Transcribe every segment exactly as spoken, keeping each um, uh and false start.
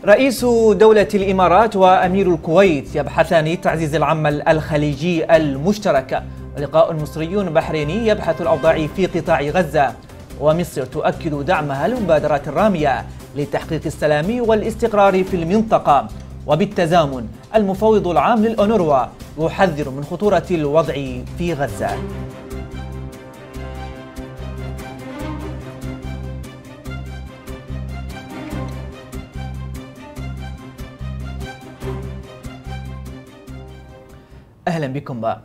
رئيس دولة الإمارات وأمير الكويت يبحثان تعزيز العمل الخليجي المشترك، ولقاء مصري بحريني يبحث الأوضاع في قطاع غزة، ومصر تؤكد دعمها للمبادرات الرامية لتحقيق السلام والاستقرار في المنطقة. وبالتزامن المفوض العام للأونروا يحذر من خطورة الوضع في غزة. أهلا بكم بقى.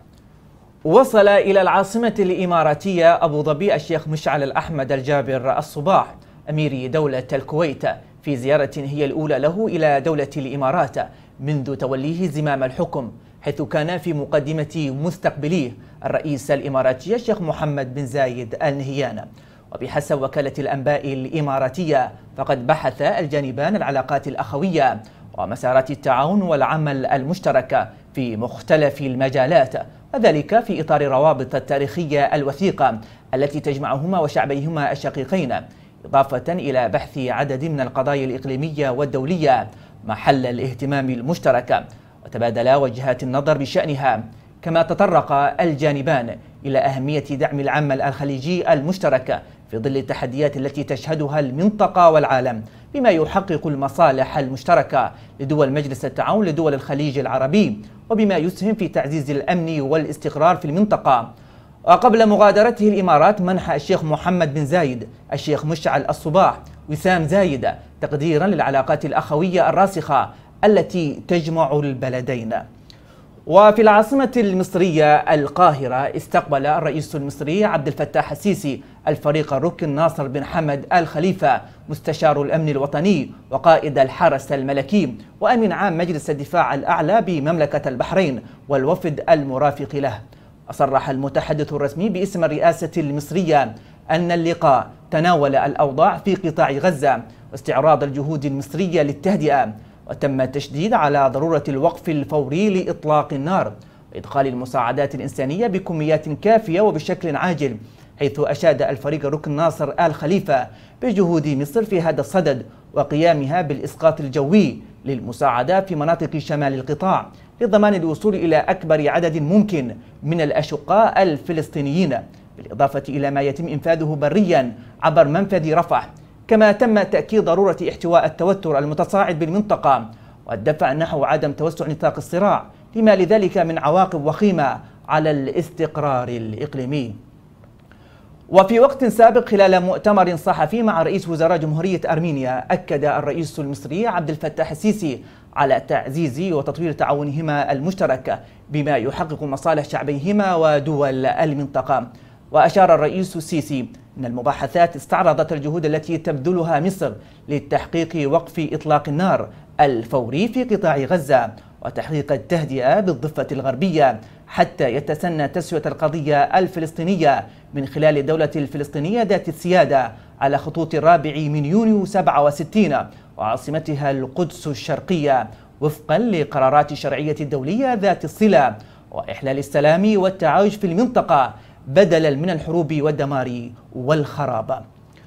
وصل إلى العاصمة الإماراتية أبو ظبي الشيخ مشعل الأحمد الجابر الصباح أمير دولة الكويت في زيارة هي الأولى له إلى دولة الإمارات منذ توليه زمام الحكم، حيث كان في مقدمة مستقبليه الرئيس الإماراتي الشيخ محمد بن زايد آل نهيان. وبحسب وكالة الأنباء الإماراتية فقد بحث الجانبان العلاقات الأخوية ومسارات التعاون والعمل المشترك في مختلف المجالات، وذلك في إطار روابط التاريخية الوثيقة التي تجمعهما وشعبيهما الشقيقين، إضافة إلى بحث عدد من القضايا الإقليمية والدولية محل الاهتمام المشترك، وتبادلا وجهات النظر بشأنها. كما تطرق الجانبان إلى أهمية دعم العمل الخليجي المشترك في ظل التحديات التي تشهدها المنطقة والعالم، بما يحقق المصالح المشتركة لدول مجلس التعاون لدول الخليج العربي، وبما يسهم في تعزيز الأمن والاستقرار في المنطقة. وقبل مغادرته الإمارات منح الشيخ محمد بن زايد الشيخ مشعل الصباح وسام زايد تقديرا للعلاقات الأخوية الراسخة التي تجمع البلدين. وفي العاصمة المصرية القاهرة استقبل الرئيس المصري عبد الفتاح السيسي الفريق الركن ناصر بن حمد آل خليفة مستشار الأمن الوطني وقائد الحرس الملكي وأمين عام مجلس الدفاع الأعلى بمملكة البحرين والوفد المرافق له. أصرح المتحدث الرسمي باسم الرئاسة المصرية أن اللقاء تناول الأوضاع في قطاع غزة واستعراض الجهود المصرية للتهدئة، وتم التشديد على ضرورة الوقف الفوري لإطلاق النار وإدخال المساعدات الإنسانية بكميات كافية وبشكل عاجل، حيث أشاد الفريق الركن ناصر آل خليفة بجهود مصر في هذا الصدد وقيامها بالإسقاط الجوي للمساعدات في مناطق شمال القطاع لضمان الوصول إلى أكبر عدد ممكن من الأشقاء الفلسطينيين، بالإضافة إلى ما يتم إنفاذه بريا عبر منفذ رفح. كما تم تأكيد ضرورة احتواء التوتر المتصاعد بالمنطقة والدفع نحو عدم توسع نطاق الصراع لما لذلك من عواقب وخيمة على الاستقرار الإقليمي. وفي وقت سابق خلال مؤتمر صحفي مع رئيس وزراء جمهورية أرمينيا أكد الرئيس المصري عبد الفتاح السيسي على تعزيز وتطوير تعاونهما المشترك بما يحقق مصالح شعبيهما ودول المنطقة. وأشار الرئيس السيسي أن المباحثات استعرضت الجهود التي تبذلها مصر لتحقيق وقف إطلاق النار الفوري في قطاع غزة وتحقيق التهدئة بالضفة الغربية حتى يتسنى تسوية القضية الفلسطينية من خلال الدولة الفلسطينية ذات السيادة على خطوط الرابع من يونيو سبعة وستين وعاصمتها القدس الشرقية وفقا لقرارات الشرعية الدولية ذات الصلة وإحلال السلام والتعايش في المنطقة بدلا من الحروب والدمار والخراب.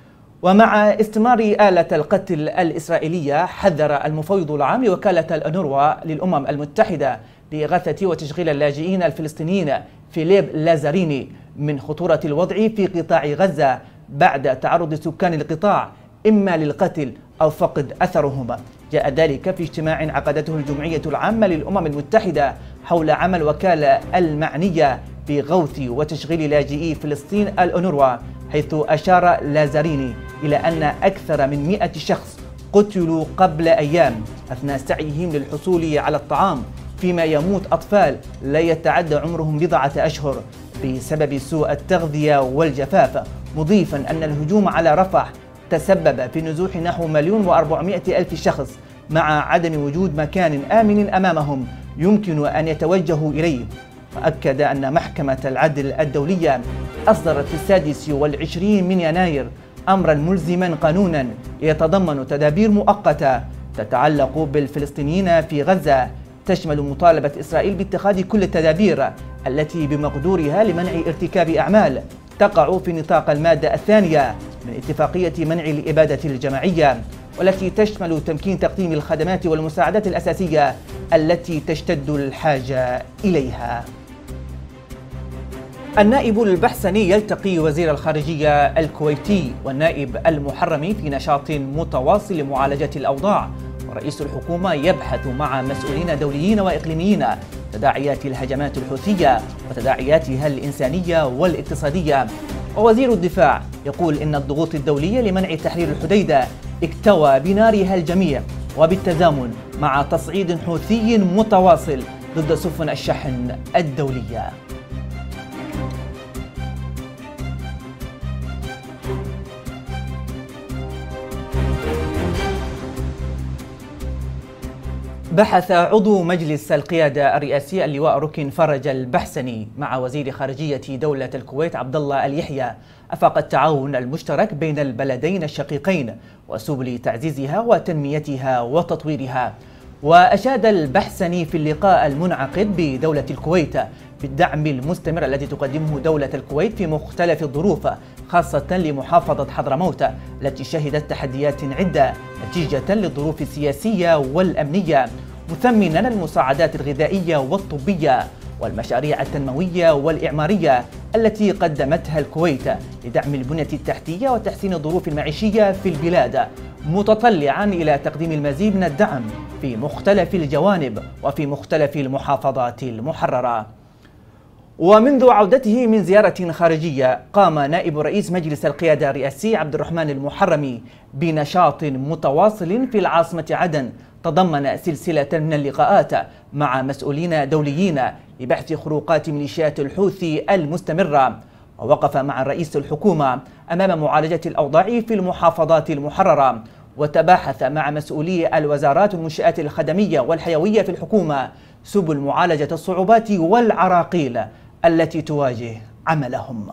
ومع استمرار آلة القتل الإسرائيلية حذر المفوض العام لوكالة الأونروا للأمم المتحدة لإغاثة وتشغيل اللاجئين الفلسطينيين فيليب لازاريني من خطورة الوضع في قطاع غزة بعد تعرض سكان القطاع إما للقتل أو فقد أثرهم. جاء ذلك في اجتماع عقدته الجمعية العامة للأمم المتحدة حول عمل وكالة المعنية بغوث وتشغيل لاجئي فلسطين الأونروا، حيث أشار لازاريني إلى أن أكثر من مئة شخص قتلوا قبل أيام أثناء سعيهم للحصول على الطعام، فيما يموت أطفال لا يتعدى عمرهم بضعة أشهر بسبب سوء التغذية والجفاف، مضيفا أن الهجوم على رفح تسبب في نزوح نحو مليون وأربعمائة ألف شخص مع عدم وجود مكان آمن أمامهم يمكن أن يتوجهوا إليه. وأكد أن محكمة العدل الدولية أصدرت في السادس والعشرين من يناير أمرا ملزما قانونا يتضمن تدابير مؤقتة تتعلق بالفلسطينيين في غزة، تشمل مطالبة إسرائيل باتخاذ كل التدابير التي بمقدورها لمنع ارتكاب أعمال تقع في نطاق المادة الثانية من اتفاقية منع الإبادة الجماعية، والتي تشمل تمكين تقديم الخدمات والمساعدات الأساسية التي تشتد الحاجة إليها. النائب البحسني يلتقي وزير الخارجية الكويتي والنائب المحرمي في نشاط متواصل لمعالجة الأوضاع، ورئيس الحكومة يبحث مع مسؤولين دوليين وإقليميين تداعيات الهجمات الحوثية وتداعياتها الإنسانية والاقتصادية. ووزير الدفاع يقول إن الضغوط الدولية لمنع تحرير الحديدة اكتوى بنارها الجميع، وبالتزامن مع تصعيد حوثي متواصل ضد سفن الشحن الدولية. بحث عضو مجلس القيادة الرئاسي اللواء ركن فرج البحسني مع وزير خارجية دولة الكويت عبد الله اليحيى آفاق التعاون المشترك بين البلدين الشقيقين وسبل تعزيزها وتنميتها وتطويرها. وأشاد البحسني في اللقاء المنعقد بدولة الكويت بالدعم المستمر الذي تقدمه دولة الكويت في مختلف الظروف، خاصة لمحافظة حضرموت التي شهدت تحديات عدة نتيجة للظروف السياسية والأمنية، مثمنا المساعدات الغذائية والطبية والمشاريع التنموية والإعمارية التي قدمتها الكويت لدعم البنية التحتية وتحسين الظروف المعيشية في البلاد، متطلعا إلى تقديم المزيد من الدعم في مختلف الجوانب وفي مختلف المحافظات المحررة. ومنذ عودته من زيارة خارجية قام نائب رئيس مجلس القيادة الرئاسي عبد الرحمن المحرمي بنشاط متواصل في العاصمة عدن تضمن سلسلة من اللقاءات مع مسؤولين دوليين لبحث خروقات ميليشيات الحوثي المستمرة، ووقف مع رئيس الحكومة أمام معالجة الأوضاع في المحافظات المحررة، وتباحث مع مسؤولي الوزارات والمنشآت الخدمية والحيوية في الحكومة سبل معالجة الصعوبات والعراقيل التي تواجه عملهم.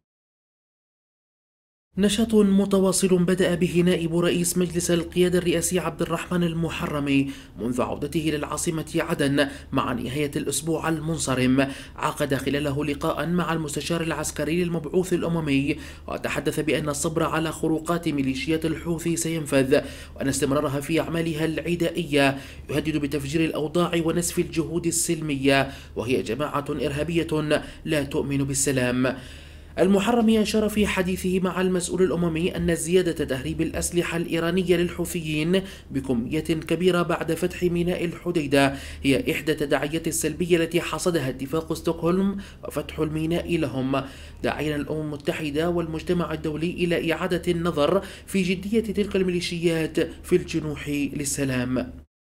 نشاط متواصل بدأ به نائب رئيس مجلس القيادة الرئاسي عبد الرحمن المحرمي منذ عودته للعاصمة عدن مع نهاية الأسبوع المنصرم، عقد خلاله لقاء مع المستشار العسكري للمبعوث الأممي، وتحدث بأن الصبر على خروقات ميليشيات الحوثي سينفذ، وأن استمرارها في أعمالها العدائية يهدد بتفجير الأوضاع ونسف الجهود السلمية، وهي جماعة إرهابية لا تؤمن بالسلام. المحرمي أشار في حديثه مع المسؤول الأممي أن زيادة تهريب الأسلحة الإيرانية للحوثيين بكمية كبيرة بعد فتح ميناء الحديدة هي إحدى التداعيات السلبية التي حصدها اتفاق ستوكهولم وفتح الميناء لهم، داعيا الأمم المتحدة والمجتمع الدولي إلى إعادة النظر في جدية تلك الميليشيات في الجنوح للسلام.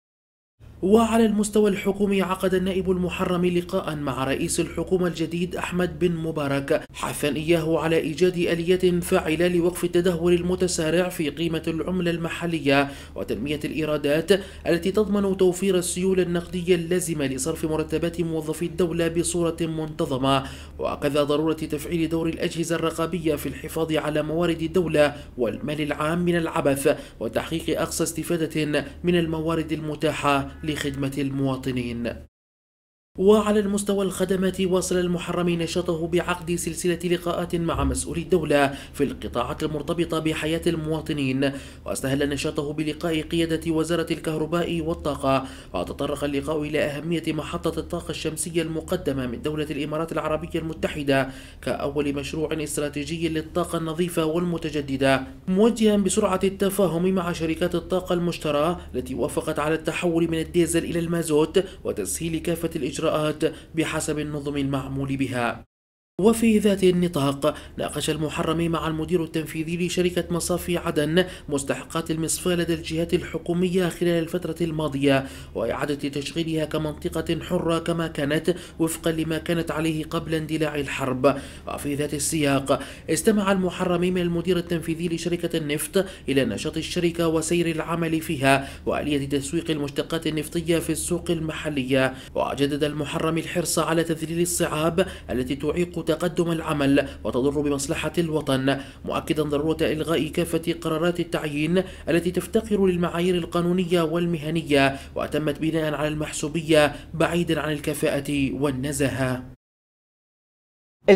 وعلى المستوى الحكومي عقد النائب المحرمي لقاء مع رئيس الحكومة الجديد أحمد بن مبارك، حثا إياه على إيجاد آليات فاعلة لوقف التدهور المتسارع في قيمة العملة المحلية وتنمية الإيرادات التي تضمن توفير السيولة النقدية اللازمة لصرف مرتبات موظفي الدولة بصورة منتظمة، وكذا ضرورة تفعيل دور الأجهزة الرقابية في الحفاظ على موارد الدولة والمال العام من العبث وتحقيق أقصى استفادة من الموارد المتاحة لخدمة المواطنين. وعلى المستوى الخدمات واصل المحرمي نشاطه بعقد سلسلة لقاءات مع مسؤولي الدولة في القطاعات المرتبطة بحياة المواطنين، واستهل نشاطه بلقاء قيادة وزارة الكهرباء والطاقة، وتطرق اللقاء إلى أهمية محطة الطاقة الشمسية المقدمة من دولة الإمارات العربية المتحدة كأول مشروع استراتيجي للطاقة النظيفة والمتجددة، موجها بسرعة التفاهم مع شركات الطاقة المشتركة التي وافقت على التحول من الديزل إلى المازوت وتسهيل كافة الإجراءات بحسب النظم المعمول بها. وفي ذات النطاق ناقش المحرمي مع المدير التنفيذي لشركة مصافي عدن مستحقات المصفاة لدى الجهات الحكومية خلال الفترة الماضية وإعادة تشغيلها كمنطقة حرة كما كانت وفقا لما كانت عليه قبل اندلاع الحرب. وفي ذات السياق استمع المحرمي من المدير التنفيذي لشركة النفط إلى نشاط الشركة وسير العمل فيها وآلية تسويق المشتقات النفطية في السوق المحلية، وجدد المحرمي الحرص على تذليل الصعاب التي تعيق تقدم العمل وتضر بمصلحة الوطن، مؤكدا ضرورة إلغاء كافة قرارات التعيين التي تفتقر للمعايير القانونية والمهنية وتمت بناء على المحسوبية بعيدا عن الكفاءة والنزاهة.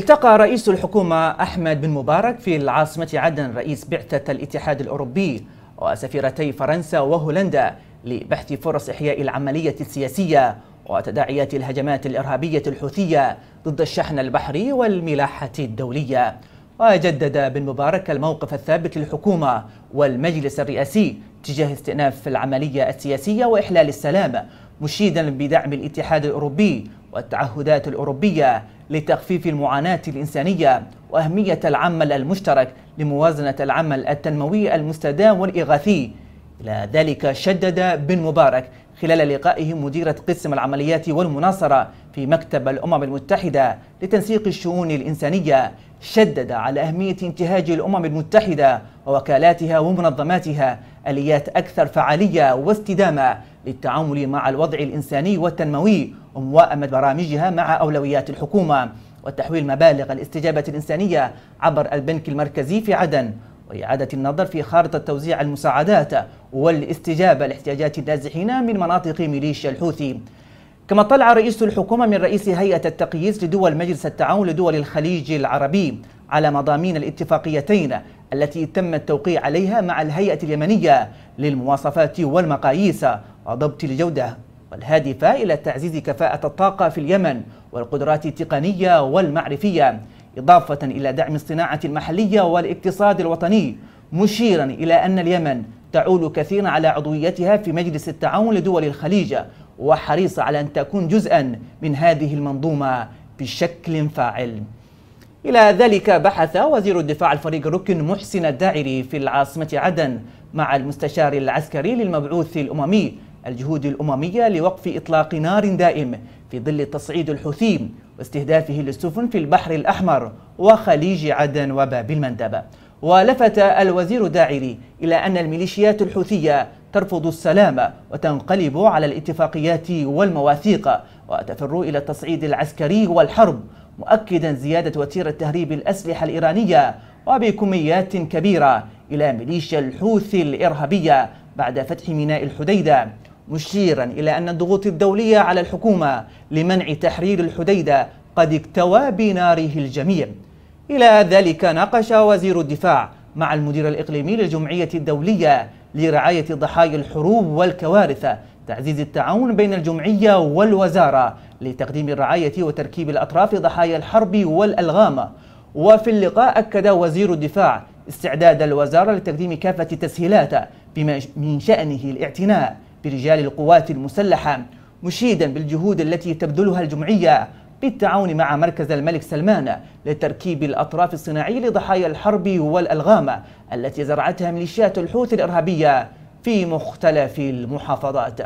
التقى رئيس الحكومة أحمد بن مبارك في العاصمة عدن رئيس بعثة الاتحاد الأوروبي وسفيرتي فرنسا وهولندا لبحث فرص إحياء العملية السياسية وتداعيات الهجمات الإرهابية الحوثية ضد الشحن البحري والملاحة الدولية. وجدد بن مبارك الموقف الثابت للحكومة والمجلس الرئاسي تجاه استئناف العملية السياسية وإحلال السلام، مشيدا بدعم الاتحاد الأوروبي والتعهدات الأوروبية لتخفيف المعاناة الإنسانية وأهمية العمل المشترك لموازنة العمل التنموي المستدام والإغاثي. إلى ذلك شدد بن مبارك خلال لقائه مديرة قسم العمليات والمناصرة في مكتب الأمم المتحدة لتنسيق الشؤون الإنسانية، شدد على أهمية انتهاج الأمم المتحدة ووكالاتها ومنظماتها آليات أكثر فعالية واستدامة للتعامل مع الوضع الإنساني والتنموي وموائمة برامجها مع أولويات الحكومة، وتحويل مبالغ الاستجابة الإنسانية عبر البنك المركزي في عدن، وإعادة النظر في خارطة توزيع المساعدات والاستجابة لاحتياجات النازحين من مناطق ميليشيا الحوثي. كما طلع رئيس الحكومة من رئيس هيئة التقييس لدول مجلس التعاون لدول الخليج العربي على مضامين الاتفاقيتين التي تم التوقيع عليها مع الهيئة اليمنية للمواصفات والمقاييس وضبط الجودة، والهادفة إلى تعزيز كفاءة الطاقة في اليمن والقدرات التقنية والمعرفية، إضافة إلى دعم الصناعة المحلية والاقتصاد الوطني، مشيرا إلى أن اليمن تعول كثيرا على عضويتها في مجلس التعاون لدول الخليج وحريصة على أن تكون جزءا من هذه المنظومة بشكل فاعل. إلى ذلك بحث وزير الدفاع الفريق الركن محسن الداعري في العاصمة عدن مع المستشار العسكري للمبعوث الأممي الجهود الأممية لوقف إطلاق نار دائم في ظل تصعيد الحوثي واستهدافه للسفن في البحر الأحمر وخليج عدن وباب المندب. ولفت الوزير داعري إلى أن الميليشيات الحوثية ترفض السلام وتنقلب على الاتفاقيات والمواثيق وتفر إلى التصعيد العسكري والحرب، مؤكدا زيادة وتيرة تهريب الأسلحة الإيرانية وبكميات كبيرة إلى ميليشيا الحوثي الإرهابية بعد فتح ميناء الحديدة، مشيرا إلى أن الضغوط الدولية على الحكومة لمنع تحرير الحديدة قد اكتوى بناره الجميع. إلى ذلك ناقش وزير الدفاع مع المدير الإقليمي للجمعية الدولية لرعاية ضحايا الحروب والكوارث تعزيز التعاون بين الجمعية والوزارة لتقديم الرعاية وتركيب الأطراف ضحايا الحرب والألغام. وفي اللقاء أكد وزير الدفاع استعداد الوزارة لتقديم كافة التسهيلات بما من شأنه الاعتناء برجال القوات المسلحة، مشيدا بالجهود التي تبذلها الجمعية بالتعاون مع مركز الملك سلمان لتركيب الأطراف الصناعية لضحايا الحرب والألغام التي زرعتها ميليشيات الحوثي الإرهابية في مختلف المحافظات.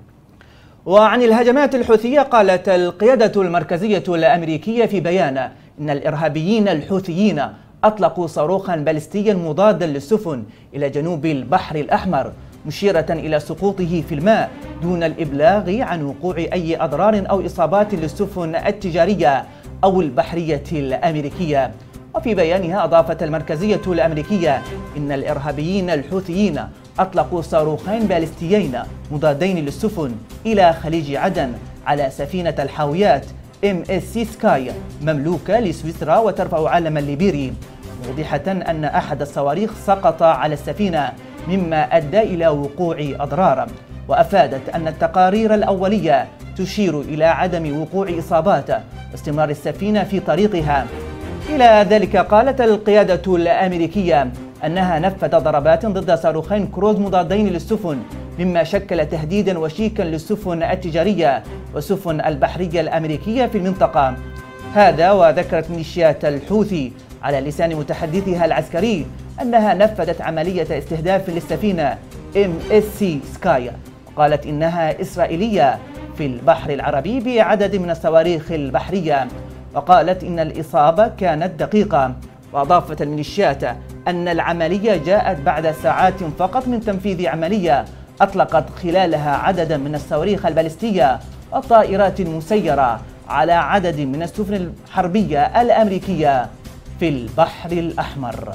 وعن الهجمات الحوثية قالت القيادة المركزية الأمريكية في بيان إن الإرهابيين الحوثيين أطلقوا صاروخا باليستيا مضادا للسفن إلى جنوب البحر الأحمر، مشيرة إلى سقوطه في الماء دون الإبلاغ عن وقوع أي أضرار أو إصابات للسفن التجارية أو البحرية الأمريكية. وفي بيانها أضافت المركزية الأمريكية إن الإرهابيين الحوثيين أطلقوا صاروخين باليستيين مضادين للسفن إلى خليج عدن على سفينة الحاويات إم إس سي سكاي مملوكة لسويسرا وترفع علما ليبيري، موضحة أن أحد الصواريخ سقط على السفينة مما أدى إلى وقوع أضرار. وأفادت أن التقارير الأولية تشير إلى عدم وقوع إصابات واستمرار السفينة في طريقها. إلى ذلك قالت القيادة الأمريكية أنها نفذت ضربات ضد صاروخين كروز مضادين للسفن مما شكل تهديدا وشيكا للسفن التجارية والسفن البحرية الأمريكية في المنطقة. هذا وذكرت ميليشيات الحوثي على لسان متحدثها العسكري أنها نفذت عملية استهداف للسفينة إم إس سي سكاي، وقالت إنها إسرائيلية في البحر العربي بعدد من الصواريخ البحرية، وقالت إن الإصابة كانت دقيقة. وأضافت الميليشيات أن العملية جاءت بعد ساعات فقط من تنفيذ عملية أطلقت خلالها عددا من الصواريخ الباليستية والطائرات المسيرة على عدد من السفن الحربية الأمريكية في البحر الأحمر.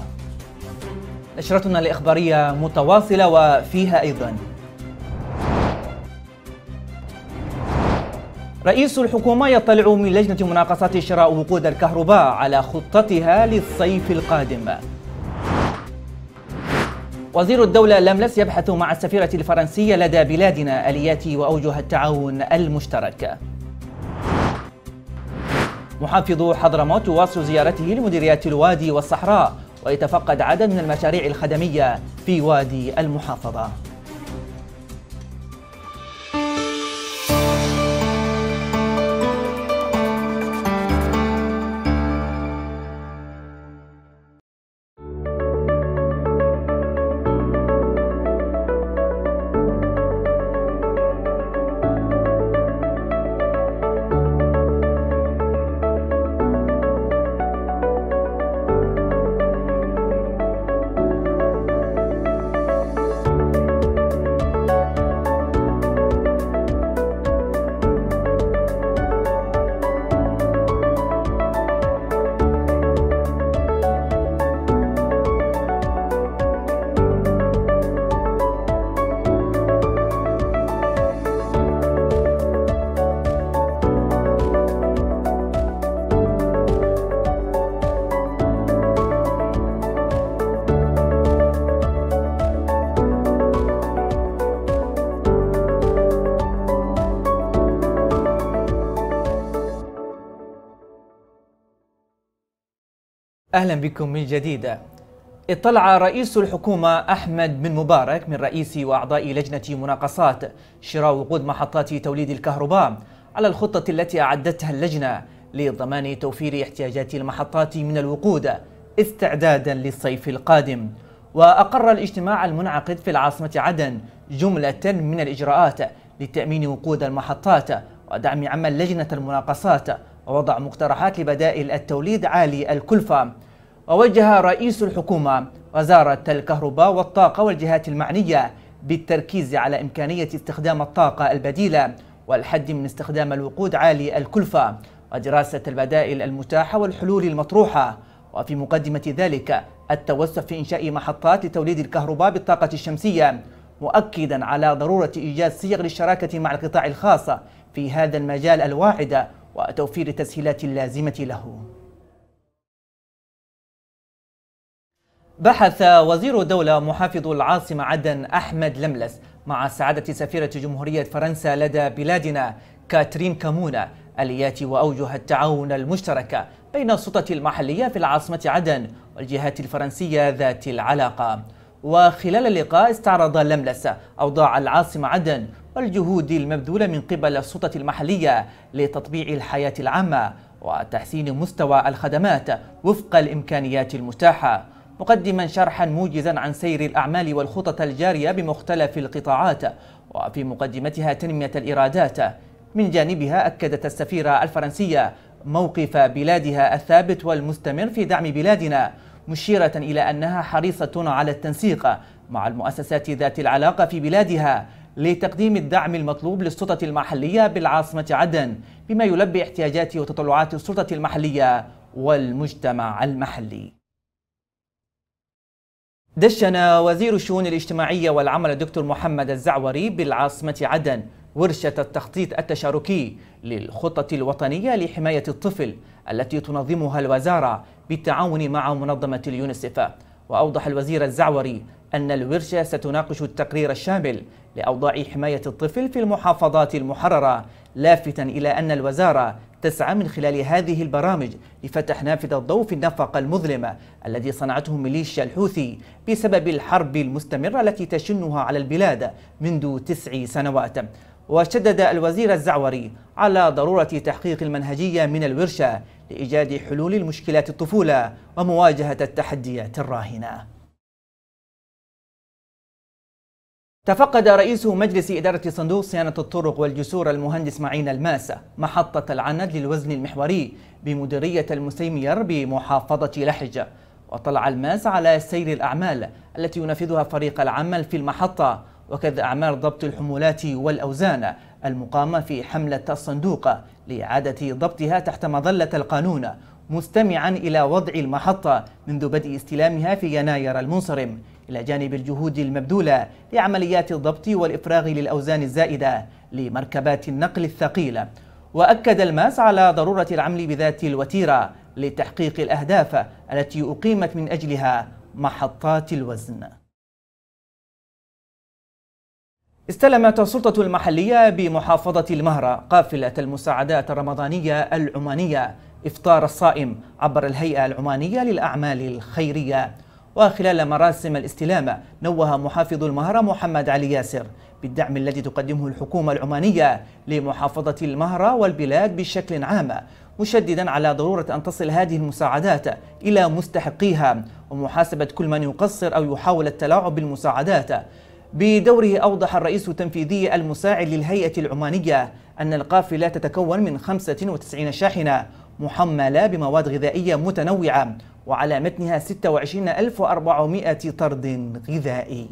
نشرتنا الإخبارية متواصلة وفيها أيضا: رئيس الحكومة يطلع من لجنة مناقصات شراء وقود الكهرباء على خطتها للصيف القادم. وزير الدولة لملس يبحث مع السفيرة الفرنسية لدى بلادنا آليات وأوجه التعاون المشترك. محافظ حضرموت يواصل زيارته لمديريات الوادي والصحراء ويتفقد عدد من المشاريع الخدمية في وادي المحافظة. أهلا بكم من جديد. اطلع رئيس الحكومة أحمد بن مبارك من رئيس وأعضاء لجنة مناقصات شراء وقود محطات توليد الكهرباء على الخطة التي أعدتها اللجنة لضمان توفير احتياجات المحطات من الوقود استعدادا للصيف القادم. وأقر الاجتماع المنعقد في العاصمة عدن جملة من الإجراءات لتأمين وقود المحطات ودعم عمل لجنة المناقصات ووضع مقترحات لبدائل التوليد عالي الكلفة. ووجه رئيس الحكومة وزارة الكهرباء والطاقة والجهات المعنية بالتركيز على إمكانية استخدام الطاقة البديلة والحد من استخدام الوقود عالي الكلفة ودراسة البدائل المتاحة والحلول المطروحة، وفي مقدمة ذلك التوسع في إنشاء محطات لتوليد الكهرباء بالطاقة الشمسية، مؤكدا على ضرورة إيجاد صيغ للشراكة مع القطاع الخاص في هذا المجال الواعد وتوفير التسهيلات اللازمة له. بحث وزير الدولة محافظ العاصمة عدن أحمد لملس مع سعادة سفيرة جمهورية فرنسا لدى بلادنا كاترين كامونا آليات وأوجه التعاون المشتركة بين السلطة المحلية في العاصمة عدن والجهات الفرنسية ذات العلاقة. وخلال اللقاء استعرض لملس أوضاع العاصمة عدن والجهود المبذولة من قبل السلطة المحلية لتطبيع الحياة العامة وتحسين مستوى الخدمات وفق الإمكانيات المتاحة، مقدما شرحا موجزا عن سير الأعمال والخطط الجارية بمختلف القطاعات وفي مقدمتها تنمية الإيرادات. من جانبها أكدت السفيرة الفرنسية موقف بلادها الثابت والمستمر في دعم بلادنا، مشيرة إلى أنها حريصة على التنسيق مع المؤسسات ذات العلاقة في بلادها لتقديم الدعم المطلوب للسلطة المحلية بالعاصمة عدن بما يلبي احتياجات وتطلعات السلطة المحلية والمجتمع المحلي. دشن وزير الشؤون الاجتماعية والعمل الدكتور محمد الزعوري بالعاصمة عدن ورشة التخطيط التشاركي للخطة الوطنية لحماية الطفل التي تنظمها الوزارة بالتعاون مع منظمة اليونسيف. وأوضح الوزير الزعوري أن الورشة ستناقش التقرير الشامل لأوضاع حماية الطفل في المحافظات المحررة، لافتا إلى أن الوزارة تسعى من خلال هذه البرامج لفتح نافذ الضوء في النفق المظلم الذي صنعته ميليشيا الحوثي بسبب الحرب المستمرة التي تشنها على البلاد منذ تسع سنوات. وشدد الوزير الزعوري على ضرورة تحقيق المنهجية من الورشة لإيجاد حلول لمشكلات الطفولة ومواجهة التحديات الراهنة. تفقد رئيس مجلس إدارة صندوق صيانة الطرق والجسور المهندس معين الماس محطة العند للوزن المحوري بمديرية المسيمير بمحافظة لحج. وطلع الماس على سير الأعمال التي ينفذها فريق العمل في المحطة وكذا أعمال ضبط الحمولات والأوزان المقامة في حملة الصندوق لإعادة ضبطها تحت مظلة القانون، مستمعا إلى وضع المحطة منذ بدء استلامها في يناير المنصرم، إلى جانب الجهود المبذولة لعمليات الضبط والإفراغ للأوزان الزائدة لمركبات النقل الثقيلة. وأكد الماس على ضرورة العمل بذات الوتيرة لتحقيق الأهداف التي أقيمت من أجلها محطات الوزن. استلمت السلطة المحلية بمحافظة المهرة قافلة المساعدات الرمضانية العمانية إفطار الصائم عبر الهيئة العمانية للأعمال الخيرية. وخلال مراسم الاستلام نوه محافظ المهرة محمد علي ياسر بالدعم الذي تقدمه الحكومة العمانية لمحافظة المهرة والبلاد بشكل عام، مشددا على ضرورة أن تصل هذه المساعدات إلى مستحقيها ومحاسبة كل من يقصر أو يحاول التلاعب بالمساعدات. بدوره أوضح الرئيس التنفيذي المساعد للهيئة العمانية أن القافلة تتكون من خمسة وتسعين شاحنة محملة بمواد غذائية متنوعة وعلى متنها ستة وعشرين ألف وأربعمائة طرد غذائي.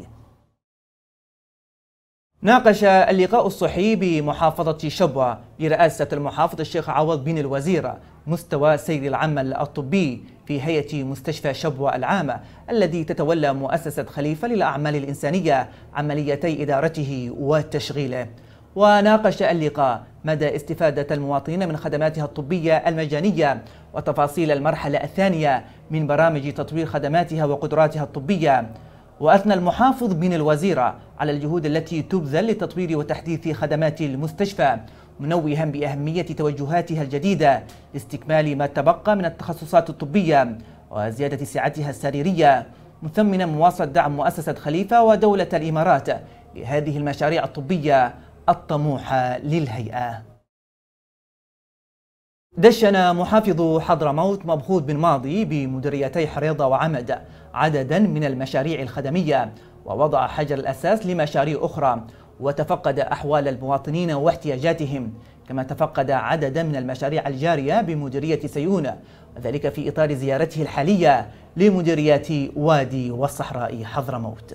ناقش اللقاء الصحي بمحافظة شبوة برئاسة المحافظ الشيخ عوض بن الوزير مستوى سير العمل الطبي في هيئة مستشفى شبوة العام الذي تتولى مؤسسة خليفة للأعمال الإنسانية عمليتي إدارته وتشغيله. وناقش اللقاء مدى استفادة المواطنين من خدماتها الطبية المجانية وتفاصيل المرحلة الثانية من برامج تطوير خدماتها وقدراتها الطبية. وأثنى المحافظ بن الوزير على الجهود التي تبذل لتطوير وتحديث خدمات المستشفى، منوها بأهمية توجهاتها الجديدة لاستكمال ما تبقى من التخصصات الطبية وزيادة سعتها السريرية، مثمنا مواصلة دعم مؤسسة خليفة ودولة الإمارات لهذه المشاريع الطبية الطموحة للهيئة. دشن محافظ حضرموت مبخوت بن ماضي بمديريتي حريضة وعمد عددا من المشاريع الخدمية ووضع حجر الأساس لمشاريع أخرى، وتفقد أحوال المواطنين واحتياجاتهم، كما تفقد عددا من المشاريع الجارية بمديرية سيئون، وذلك في إطار زيارته الحالية لمديريات وادي والصحراء حضرموت.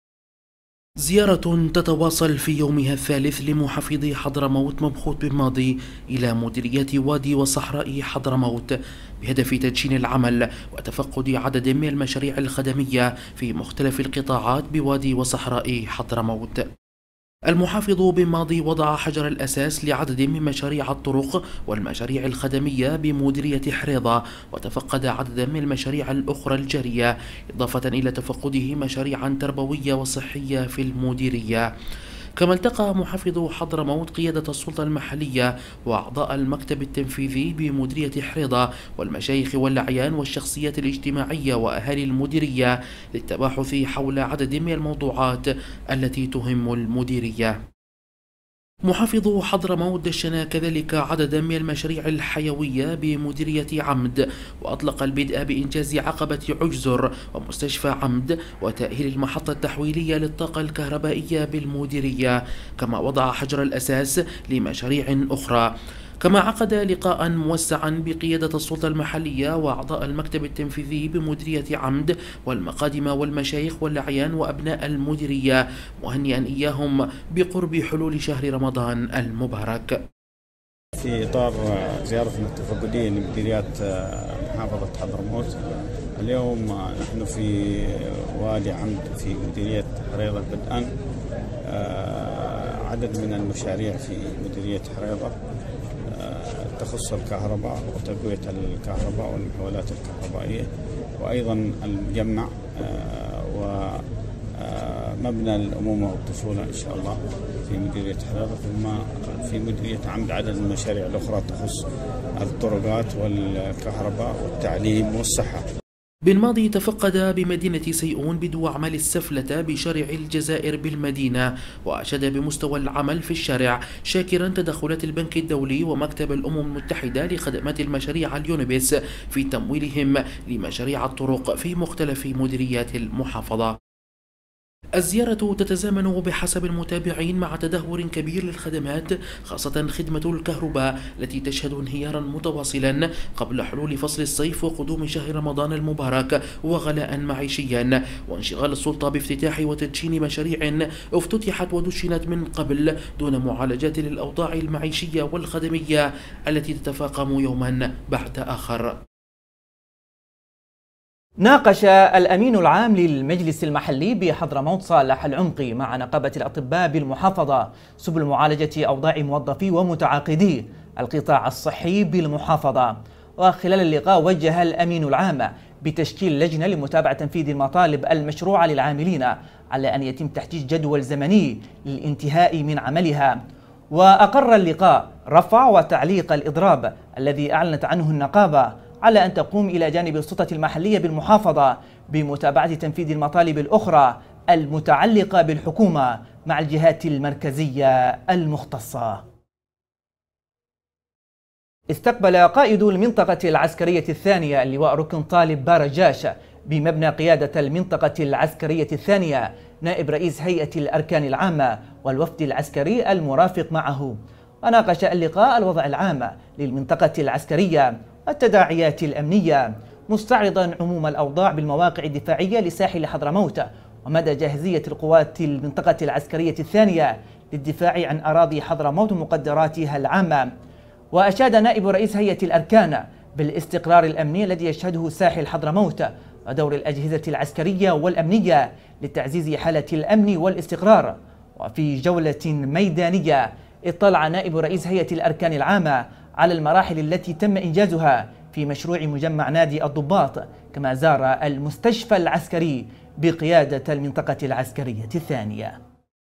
زيارة تتواصل في يومها الثالث لمحافظ حضرموت مبخوت بن ماضي إلى مديريات وادي وصحراء حضرموت بهدف تدشين العمل وتفقد عدد من المشاريع الخدمية في مختلف القطاعات بوادي وصحراء حضرموت. المحافظ بن ماضي وضع حجر الأساس لعدد من مشاريع الطرق والمشاريع الخدمية بمديرية حريضة، وتفقد عددا من المشاريع الأخرى الجارية، إضافة إلى تفقده مشاريعا تربوية وصحية في المديرية. كما التقى محافظ حضرموت قيادة السلطة المحلية وأعضاء المكتب التنفيذي بمديرية حريضة والمشايخ والأعيان والشخصيات الاجتماعية وأهالي المديرية للتباحث حول عدد من الموضوعات التي تهم المديرية. محافظ حضرموت دشن كذلك عددا من المشاريع الحيوية بمديرية عمد، وأطلق البدء بإنجاز عقبة عجزر ومستشفى عمد وتأهيل المحطة التحويلية للطاقة الكهربائية بالمديرية، كما وضع حجر الأساس لمشاريع أخرى. كما عقد لقاء موسعا بقيادة السلطة المحلية وأعضاء المكتب التنفيذي بمديرية عمد والمقادم والمشايخ والأعيان وأبناء المديرية، مهنئا إياهم بقرب حلول شهر رمضان المبارك. في إطار زيارتنا التفقدية لمديريات محافظة حضرموت، اليوم نحن في وادي عمد في مديرية حريضة بدءا عدد من المشاريع في مديرية حريضة تخص الكهرباء وتقوية الكهرباء والمحولات الكهربائية، وأيضا المجمع ومبنى الأمومة والطفولة إن شاء الله في مديرية حريضة، ثم في مديرية عمد عدد من المشاريع الأخرى تخص الطرقات والكهرباء والتعليم والصحة. بن ماضي تفقد بمدينة سيئون بدو أعمال السفلة بشارع الجزائر بالمدينة، وأشاد بمستوى العمل في الشارع، شاكرا تدخلات البنك الدولي ومكتب الأمم المتحدة لخدمات المشاريع اليونبس في تمويلهم لمشاريع الطرق في مختلف مديريات المحافظة. الزيارة تتزامن بحسب المتابعين مع تدهور كبير للخدمات، خاصة خدمة الكهرباء التي تشهد انهيارا متواصلا قبل حلول فصل الصيف وقدوم شهر رمضان المبارك وغلاء معيشيا، وانشغال السلطة بافتتاح وتدشين مشاريع افتتحت ودشنت من قبل دون معالجات للأوضاع المعيشية والخدمية التي تتفاقم يوما بعد آخر. ناقش الأمين العام للمجلس المحلي بحضرموت صالح العمقي مع نقابة الأطباء بالمحافظة سبل معالجة أوضاع موظفي ومتعاقدي القطاع الصحي بالمحافظة. وخلال اللقاء وجه الأمين العام بتشكيل لجنة لمتابعة تنفيذ المطالب المشروعة للعاملين على أن يتم تحديد جدول زمني للانتهاء من عملها. وأقر اللقاء رفع وتعليق الإضراب الذي أعلنت عنه النقابة على أن تقوم إلى جانب السلطة المحلية بالمحافظة بمتابعة تنفيذ المطالب الأخرى المتعلقة بالحكومة مع الجهات المركزية المختصة. استقبل قائد المنطقة العسكرية الثانية اللواء ركن طالب بارجاش بمبنى قيادة المنطقة العسكرية الثانية نائب رئيس هيئة الأركان العامة والوفد العسكري المرافق معه، وناقش اللقاء الوضع العام للمنطقة العسكرية والتداعيات الأمنية، مستعرضا عموم الأوضاع بالمواقع الدفاعية لساحل حضرموت ومدى جاهزية القوات المنطقة العسكرية الثانية للدفاع عن أراضي حضرموت ومقدراتها العامة. وأشاد نائب رئيس هيئة الأركان بالاستقرار الأمني الذي يشهده ساحل حضرموت ودور الأجهزة العسكرية والأمنية لتعزيز حالة الأمن والاستقرار. وفي جولة ميدانية اطلع نائب رئيس هيئة الأركان العامة على المراحل التي تم إنجازها في مشروع مجمع نادي الضباط، كما زار المستشفى العسكري بقيادة المنطقة العسكرية الثانية.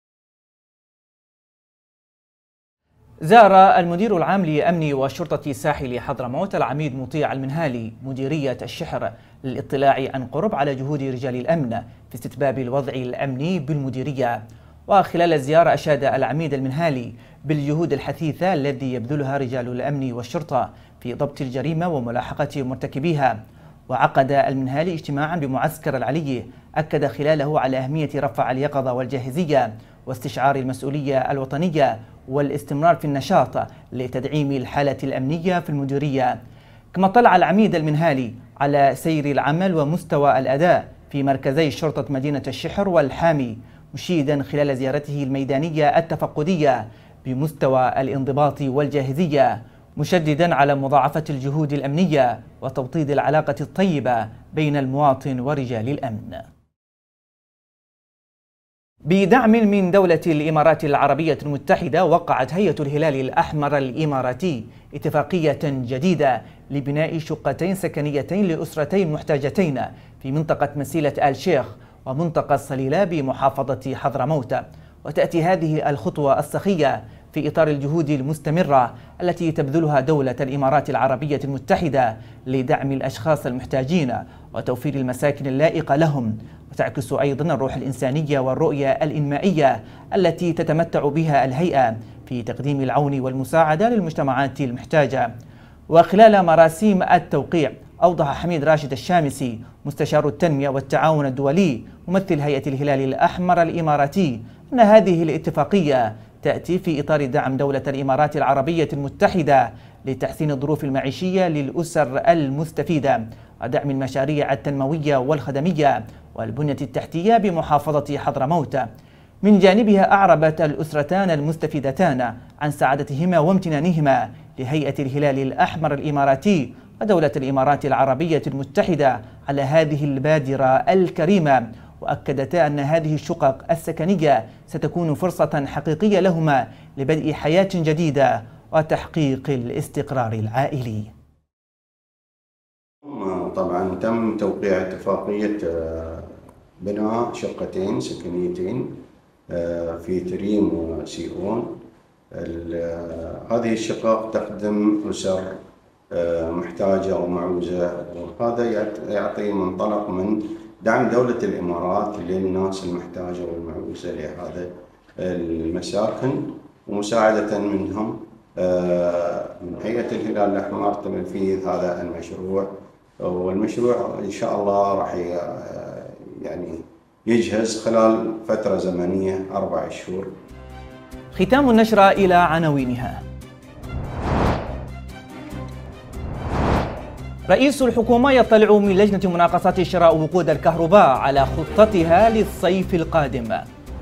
زار المدير العام لأمن وشرطة ساحل حضرموت العميد مطيع المنهالي مديرية الشحر للاطلاع عن قرب على جهود رجال الأمن في استتباب الوضع الأمني بالمديرية. وخلال الزيارة أشاد العميد المنهالي بالجهود الحثيثة الذي يبذلها رجال الأمن والشرطة في ضبط الجريمة وملاحقة مرتكبيها. وعقد المنهالي اجتماعا بمعسكر العلي أكد خلاله على أهمية رفع اليقظة والجاهزية واستشعار المسؤولية الوطنية والاستمرار في النشاط لتدعيم الحالة الأمنية في المديرية. كما اطلع العميد المنهالي على سير العمل ومستوى الأداء في مركزي شرطة مدينة الشحر والحامي، مشيدا خلال زيارته الميدانية التفقدية بمستوى الانضباط والجاهزية، مشددا على مضاعفة الجهود الأمنية وتوطيد العلاقة الطيبة بين المواطن ورجال الأمن. بدعم من دولة الإمارات العربية المتحدة، وقعت هيئة الهلال الأحمر الإماراتي اتفاقية جديدة لبناء شقتين سكنيتين لأسرتين محتاجتين في منطقة مسيلة آل شيخ ومنطقة الصليلة بمحافظة حضرموت. وتأتي هذه الخطوة السخية في إطار الجهود المستمرة التي تبذلها دولة الإمارات العربية المتحدة لدعم الأشخاص المحتاجين وتوفير المساكن اللائقة لهم، وتعكس أيضا الروح الإنسانية والرؤية الإنمائية التي تتمتع بها الهيئة في تقديم العون والمساعدة للمجتمعات المحتاجة. وخلال مراسيم التوقيع أوضح حميد راشد الشامسي مستشار التنمية والتعاون الدولي ممثل هيئة الهلال الأحمر الإماراتي أن هذه الاتفاقية تأتي في إطار دعم دولة الإمارات العربية المتحدة لتحسين الظروف المعيشية للأسر المستفيدة ودعم المشاريع التنموية والخدمية والبنية التحتية بمحافظة حضرموت. من جانبها أعربت الأسرتان المستفيدتان عن سعادتهما وامتنانهما لهيئة الهلال الأحمر الإماراتي ودولة الإمارات العربية المتحدة على هذه البادرة الكريمة، وأكدتا أن هذه الشقق السكنية ستكون فرصة حقيقية لهما لبدء حياة جديدة وتحقيق الاستقرار العائلي. طبعا تم توقيع اتفاقية بناء شقتين سكنيتين في تريم وسيئون. هذه الشقق تخدم أسر محتاجة ومعوزة، وهذا يعطي منطلق من دعم دولة الإمارات للناس المحتاجة والمعوزة لهذا المساكن، ومساعدة منهم من هيئة الهلال الأحمر تنفيذ هذا المشروع. والمشروع إن شاء الله راح يعني يجهز خلال فترة زمنية أربع شهور. ختام النشرة إلى عناوينها. رئيس الحكومة يطلع من لجنة مناقصات شراء وقود الكهرباء على خطتها للصيف القادم.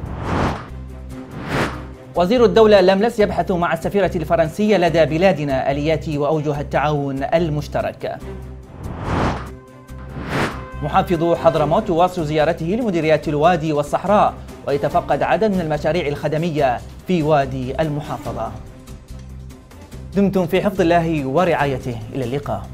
وزير الدولة لملس يبحث مع السفيرة الفرنسية لدى بلادنا آليات وأوجه التعاون المشترك. محافظ حضرموت يواصل زيارته لمديريات الوادي والصحراء ويتفقد عدد من المشاريع الخدمية في وادي المحافظة. دمتم في حفظ الله ورعايته، إلى اللقاء.